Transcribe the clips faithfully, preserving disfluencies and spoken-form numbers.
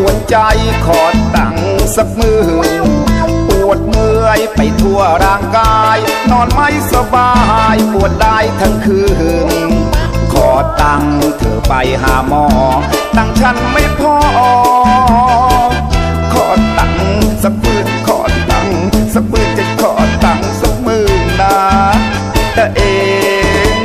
วนใจขอตังสักมือปวดเมื่อยไปทั่วร่างกายนอนไม่สบายปวดได้ทั้งคืนขอตังเธอไปหาหมอตังฉันไม่พอขอตังสักหมื่นขอตังสักหมื่นจะขอตังสักหมื่นนะแต่เอง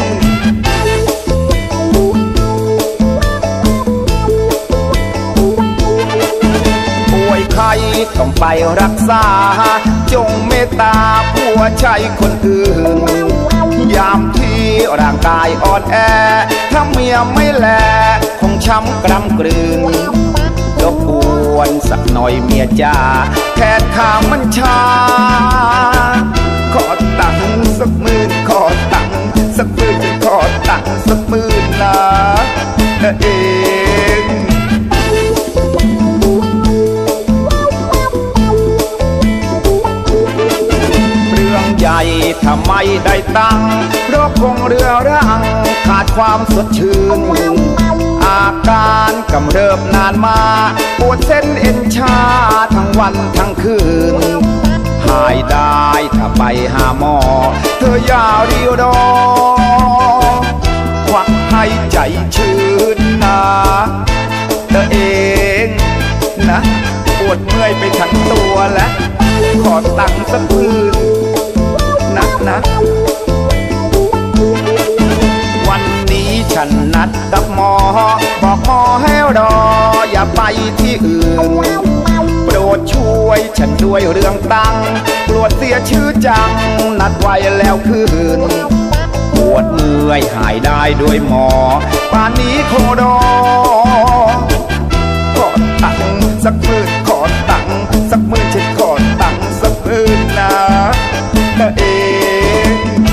ป่วยไข้ต้องไปรักษาจงเมตตาผัวใจคนอื่นยามที่ร่างกายอ่อนแอถ้าเมียไม่แลคงช้ำกรำกลืนรบกวนสักหน่อยเมียจ้าแขนขามันชาขอตังสักหมื่นขอตังสักหมื่นจะขอตังสักหมื่นนะเองเรื่องใหญ่ถ้าไม่ได้ตังโรคคงเรื้อรังขาดความสดชื่นอาการกำเริบนานมาปวดเส้นเอ็นชาทั้งวันทั้งคืนหายได้ถ้าไปหาหมอเธออย่ารีรอควักให้ใจชื่นนะเธอเองนะปวดเมื่อยไปทั้งตัวและขอตังค์สักพื้นนะนะวันนี้ฉันนัดกับหมอบอกหมอให้รออย่าไปที่อื่นโปรดช่วยฉันด้วยเรื่องตังค์กลัวเสียชื่อจังนัดไว้แล้วคืนปวดเมื่อยหายได้ด้วยหมอป่านนี้โคดอขอตังค์สักหมื่นขอตังค์สักหมื่นฉันขอตังค์สักหมื่นนะเอง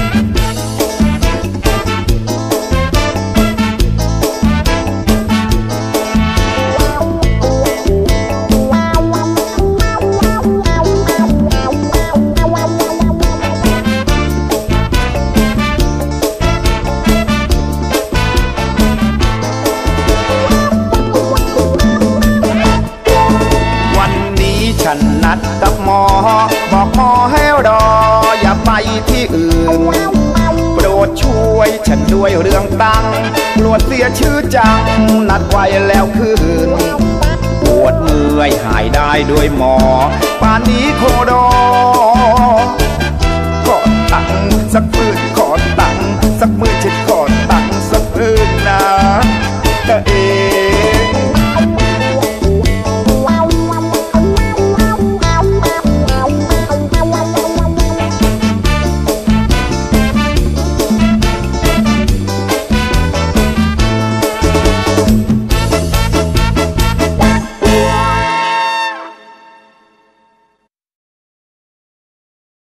ฉันนัดกับหมอบอกหมอให้รออย่าไปที่อื่นโปรดช่วยฉันด้วยเรื่องตังค์กลัวเสียชื่อจังนัดไว้แล้วคืนปวดเมื่อยหายได้ด้วยหมอป่านนี้โคดอขอตังค์สักหมื่น